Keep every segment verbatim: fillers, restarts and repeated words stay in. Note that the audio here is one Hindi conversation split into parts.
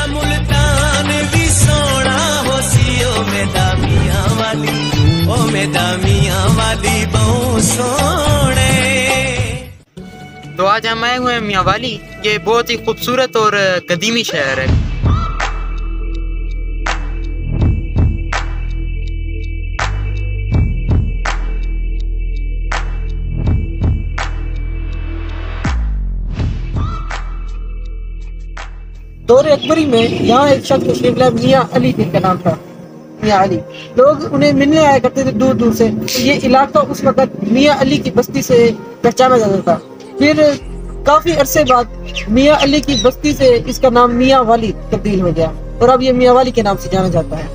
लिया मुल्तान भी सोना हो सी ओ मेरा मियां वाली, ओ मेरा मियां वाली बहु सोने। तो आज हम आए हुए हैं मियां वाली। ये बहुत ही खूबसूरत और कदीमी शहर है। दौर अकबरी में यहाँ एक शख्स तशरीफ लाए, मियां अली जिनका नाम था, मियां अली। लोग उन्हें मिलने आया करते थे दूर दूर से। ये इलाका उस वक्त मियां अली की बस्ती से पहचाना जाता था। फिर काफी अरसे बाद मियां अली की बस्ती से इसका नाम मियां वाली तब्दील हो गया और अब ये मियां वाली के नाम से जाना जाता है।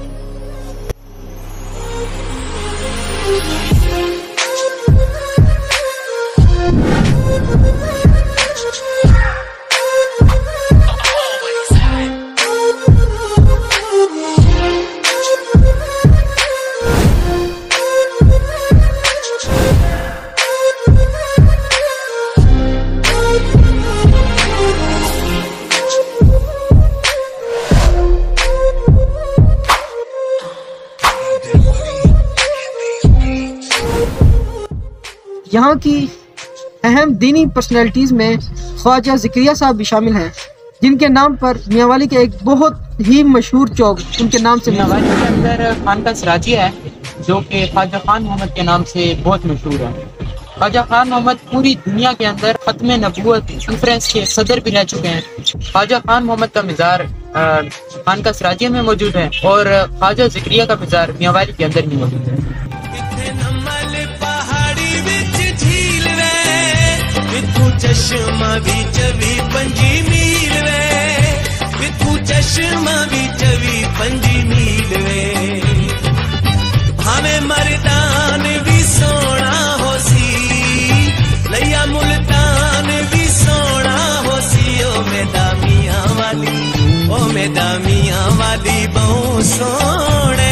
यहाँ की अहम दीनी पर्सनैलिटीज़ में ख्वाजा ज़िक्रिया साहब भी शामिल हैं, जिनके नाम पर मियां वाली का एक बहुत ही मशहूर चौक उनके नाम से मियां वाली के अंदर खानका सराजिया है, जो कि ख्वाजा खान मोहम्मद के नाम से बहुत मशहूर है। ख्वाजा खान मोहम्मद पूरी दुनिया के अंदर खत्म नबूवत कॉन्फ्रेंस के सदर भी रह चुके हैं। ख्वाजा खान मोहम्मद का मज़ार खानका सराजिया में मौजूद है और ख्वाजा ज़िक्रिया का मज़ार मियां वाली के अंदर भी मौजूद है। चश्मा भी चवी पंजी मील वे, विथू चश्मा भी चवी पंजी मील वे। हमें मर्दान भी सोना हो सी, लिया मुल्तान भी सोना हो सी ओ मेरा मियां वाली, ओ मेरा मियां वाली बहु सोने।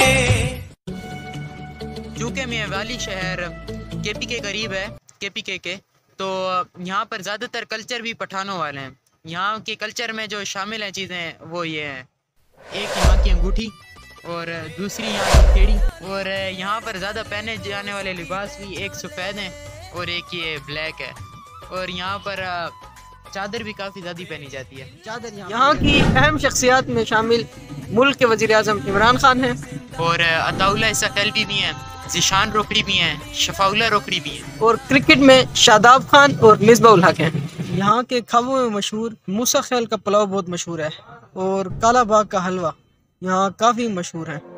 चूँकि मियां वाली शहर केपी के करीब है, केपी के के तो यहाँ पर ज़्यादातर कल्चर भी पठानों वाले हैं। यहाँ के कल्चर में जो शामिल हैं चीज़ें वो ये हैं, एक यहाँ की अंगूठी और दूसरी यहाँ की खेड़ी, और यहाँ पर ज़्यादा पहने जाने वाले लिबास भी एक सफ़ेद हैं और एक ये ब्लैक है। और यहाँ पर चादर भी काफ़ी ज़्यादा पहनी जाती है। चादर यहाँ की अहम शख्सियात में शामिल मुल्क के वज़ीर आज़म इमरान खान हैं और अताउल्लाह इसा खैलवी भी हैं, ज़ीशान रोकड़ी भी हैं, शफाउल्लाह रोकड़ी भी हैं, और क्रिकेट में शादाब खान और मिसबाह उल हक हैं। यहाँ के खाबों में मशहूर मूसा खेल का पुलाव बहुत मशहूर है और काला बाग का हलवा यहाँ काफ़ी मशहूर है।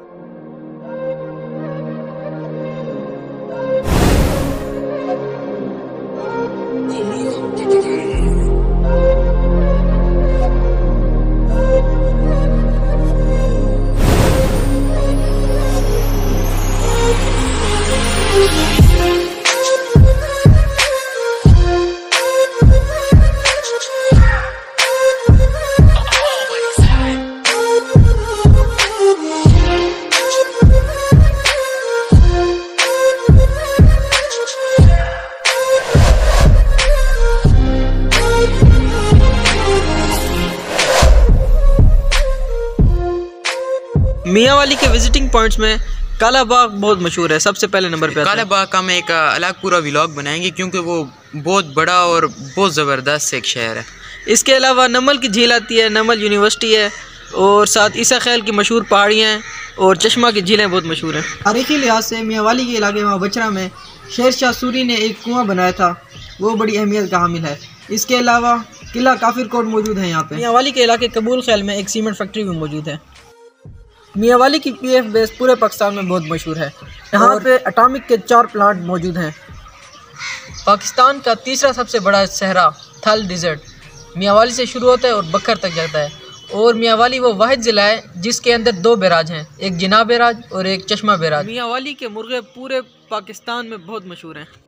मियां वाली के विजिटिंग पॉइंट्स में काला बाग बहुत मशहूर है, सबसे पहले नंबर पे काला बाग का हम एक अलग पूरा व्लॉग बनाएंगे क्योंकि वो बहुत बड़ा और बहुत ज़बरदस्त एक शहर है। इसके अलावा नमल की झील आती है, नमल यूनिवर्सिटी है और साथ ईसा खैल की मशहूर पहाड़ियाँ हैं और चश्मा की झीलें बहुत मशहूर हैं। तारीखी लिहाज से मियां वाली के इलाके में बचरा में शेर शाह सूरी ने एक कुआं बनाया था, वो बड़ी अहमियत का हामिल है। इसके अलावा किला काफिर कोट मौजूद है। यहाँ पे मियां वाली के इलाके कबूल खैल में एक सीमेंट फैक्ट्री भी मौजूद है। मियां वाली की पी एफ बेस पूरे पाकिस्तान में बहुत मशहूर है। यहाँ पे एटॉमिक के चार प्लांट मौजूद हैं। पाकिस्तान का तीसरा सबसे बड़ा सहरा थल डिज़र्ट मियां वाली से शुरू होता है और बखर तक जाता है। और मियां वाली वो वाहिद ज़िला है जिसके अंदर दो बैराज हैं, एक जिना बैराज और एक चश्मा बैराज। मियां वाली के मुर्गे पूरे पाकिस्तान में बहुत मशहूर हैं।